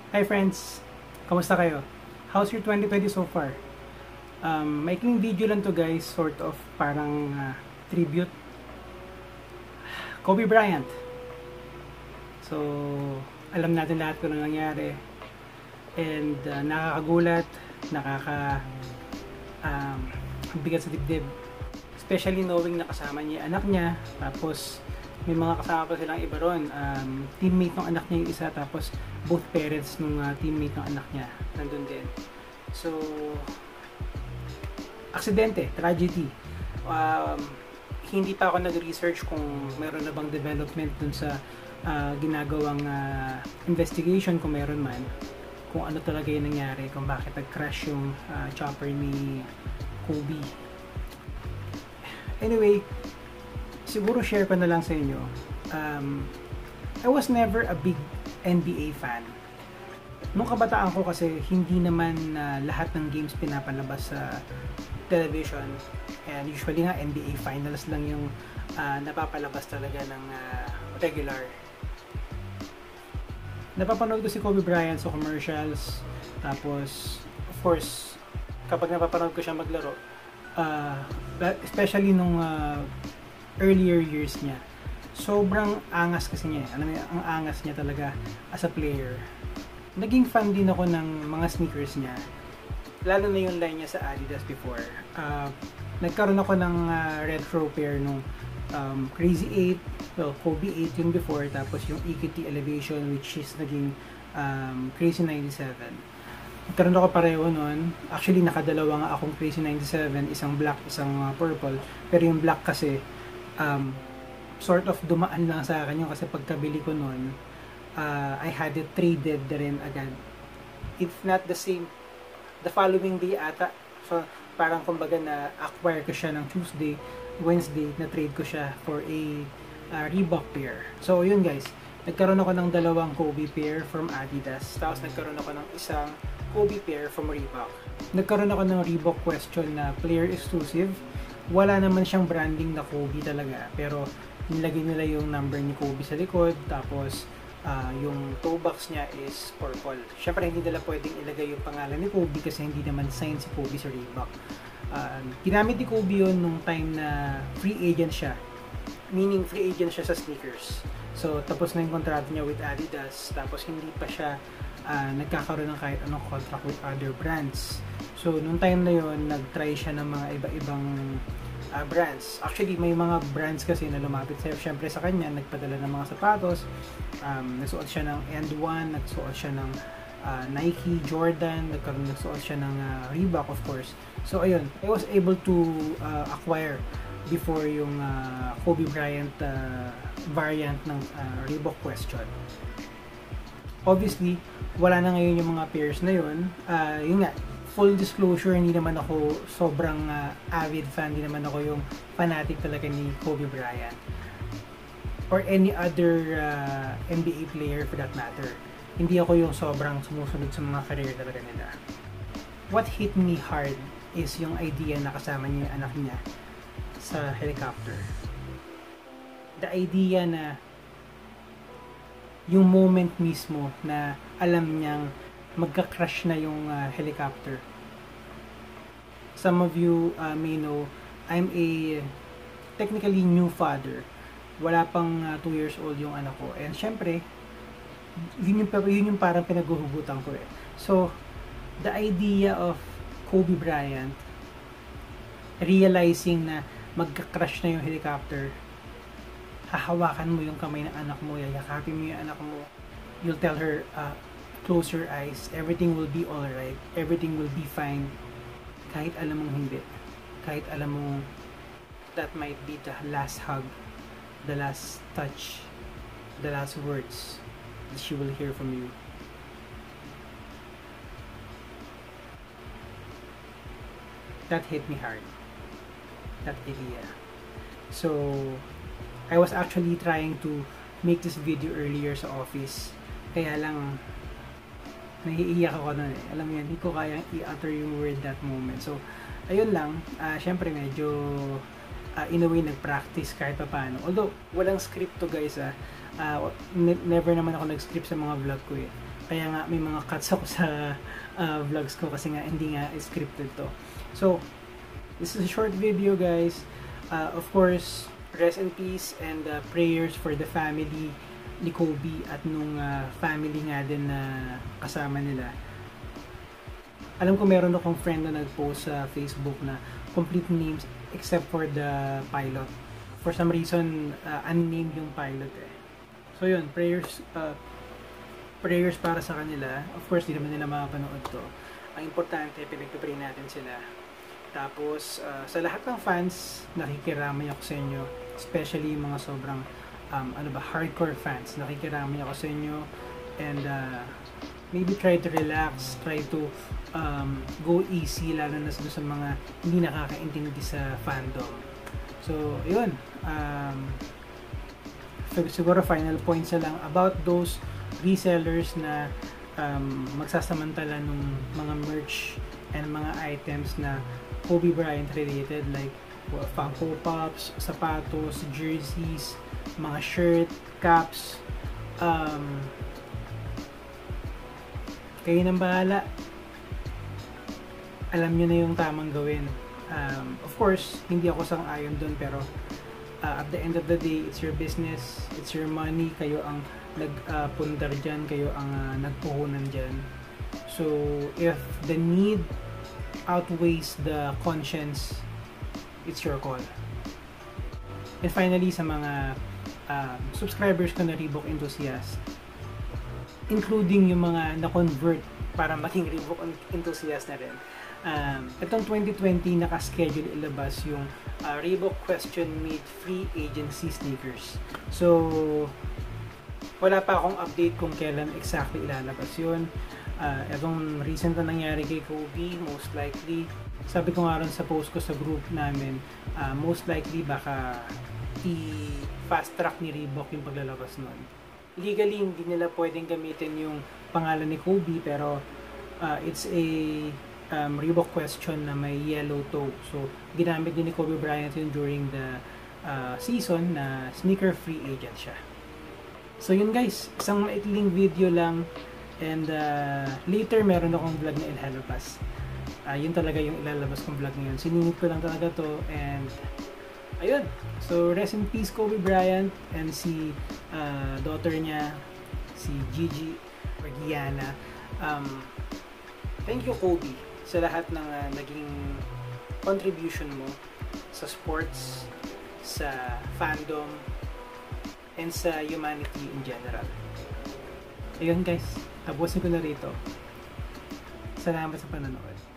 Hi friends! Kamusta kayo? How's your 2020 so far? Maikling video lang to guys, sort of parang tribute. Kobe Bryant. So, alam natin lahat kung ano nangyari. And nakakagulat, bigat sa dibdib. Especially knowing na kasama niya anak niya, tapos may mga kasama pa silang iba ron. Teammate ng anak niya yung isa, tapos both parents ng teammate ng anak niya nandun din. So, aksidente, tragedy. Hindi pa ako nag-research kung meron na bang development dun sa ginagawang investigation, kung meron man, kung ano talaga yung nangyari, kung bakit nag-crash yung chopper ni Kobe. Anyway, siguro share ko na lang sa inyo. I was never a big NBA fan. Nung kabataan ko kasi, hindi naman lahat ng games pinapalabas sa television. And usually nga, NBA finals lang yung napapalabas talaga ng regular. Napapanood ko si Kobe Bryant sa commercials. Tapos, of course, kapag napapanood ko siya maglaro, especially nung earlier years niya, sobrang angas kasi niya. Alam mo, ang angas niya talaga as a player. Naging fan din ako ng mga sneakers niya, lalo na yung line niya sa Adidas before. Nagkaroon ako ng retro pair nung Crazy 8, well, Kobe 8 yung before, tapos yung EQT Elevation, which is naging Crazy 97. Nagkaroon ako pareho nun. Actually, nakadalawa nga akong Crazy 97, isang black, isang purple. Pero yung black kasi, sort of dumaan lang sa akin yun kasi pagkabili ko nun, I had it traded rin agad. If not the same, the following day ata. So, parang kumbaga na-acquire ko siya ng Tuesday, Wednesday, na-trade ko siya for a Reebok pair. So, yun guys. Nagkaroon ako ng dalawang Kobe pair from Adidas. Tapos nagkaroon ako ng isang Kobe pair from Reebok. Nagkaroon ako ng Reebok question na player exclusive. Wala naman siyang branding na Kobe talaga. Pero nilagay nila yung number ni Kobe sa likod. Tapos yung toe box niya is purple. Siyempre hindi nila pwedeng ilagay yung pangalan ni Kobe kasi hindi naman sign si Kobe sa Reebok. Ginamit ni Kobe yun nung time na free agent siya. Meaning free agent siya sa sneakers. So tapos na yung kontrata niya with Adidas. Tapos hindi pa siya nagkakaroon ng kahit anong contract with other brands. So nung time na yun, nag-try siya ng mga iba-ibang brands. Actually, may mga brands kasi na lumapit siyempre sa kanya, nagpadala ng mga sapatos. Nagsuot siya ng End 1, nagsuot siya ng Nike, Jordan, nagsuot siya ng Reebok, of course. So ayun, I was able to acquire before yung Kobe Bryant variant ng Reebok question. Obviously, wala na ngayon yung mga pairs na yun. Yun nga, full disclosure, hindi naman ako sobrang avid fan, hindi naman ako yung fanatic talaga ni Kobe Bryant or any other NBA player for that matter. Hindi ako yung sobrang sumusunod sa mga career talaga nila. What hit me hard is yung idea na kasama niya yung anak niya sa helicopter. The idea na yung moment mismo na alam niyang magka-crash na yung helicopter. Some of you may know, I'm a technically new father. Wala pang 2 years old yung anak ko. And syempre, yun yung parang pinaghuhugutan ko eh. So, the idea of Kobe Bryant realizing na magka-crash na yung helicopter, hahawakan mo yung kamay ng anak mo, yayakapin mo yung anak mo, you'll tell her, close your eyes, everything will be alright, everything will be fine, kahit alam mong hindi, kahit alam mong that might be the last hug, the last touch, the last words that she will hear from you. That hit me hard, that idea. So I was actually trying to make this video earlier sa office, kaya lang nahiiyak ako nun eh. Alam mo yan, hindi ko kayang i-utter yung word that moment. So ayun lang, syempre medyo in a way nag-practice kahit pa paano. Although walang script to guys, never naman ako nag-script sa mga vlog ko eh. Kaya nga may mga cuts ako sa vlogs ko kasi nga hindi nga scripted to. So, this is a short video, guys. Of course, rest in peace and prayers for the family ni Kobe at nung family nga din na kasama nila. Alam ko meron akong friend na nag-post sa Facebook na complete names except for the pilot. For some reason, unnamed yung pilot eh. So yun, prayers para sa kanila. Of course, di naman nila makapanood to. Ang importante, pinagpipray natin sila. Tapos, sa lahat ng fans, nakikiramay ako sa inyo. Especially yung mga sobrang, hardcore fans. Nakikiramay ako sa inyo. And, maybe try to relax, try to go easy, lalo na sa mga hindi nakakaintindi sa fandom. So, yun. Siguro final points na lang about those resellers na magsasamantala ng mga merch and mga items na Kobe Bryant related, like Funko Pops, sapatos, jerseys, mga shirt, caps. Kayo nang bahala. Alam nyo na yung tamang gawin. Of course, hindi ako sang-ayon dun, pero at the end of the day, it's your business, it's your money, kayo ang nagpundar dyan, kayo ang nagpuhunan dyan. So, if the need outweighs the conscience, it's your call. And finally, sa mga subscribers ko na Reebok enthusiast, including yung mga na-convert para maging Reebok enthusiast na rin. Itong 2020, naka-schedule ilabas yung Reebok Question Made Free Agency sneakers. So, wala pa akong update kung kailan exactly ilalabas yun. Itong recent na nangyari kay Kobe, most likely, sabi ko nga rin sa post ko sa group namin, most likely baka i-fast track ni Reebok yung paglalabas nun. Legally, hindi nila pwedeng gamitin yung pangalan ni Kobe, pero it's a Reebok Question na may yellow toe. So, ginamit din ni Kobe Bryant yun during the season na sneaker free agent siya. So, yun guys, isang maikling video lang, and later meron akong vlog na ilalabas. Yun talaga yung ilalabas kong vlog ngayon. Siningit ko lang talaga to, and ayun. So, rest in peace Kobe Bryant and si daughter niya, si Gigi or Gianna. Thank you Kobe sa lahat ng naging contribution mo sa sports, sa fandom, and sa humanity in general. Ayun guys, tapusin ko na rito. Salamat sa panonood.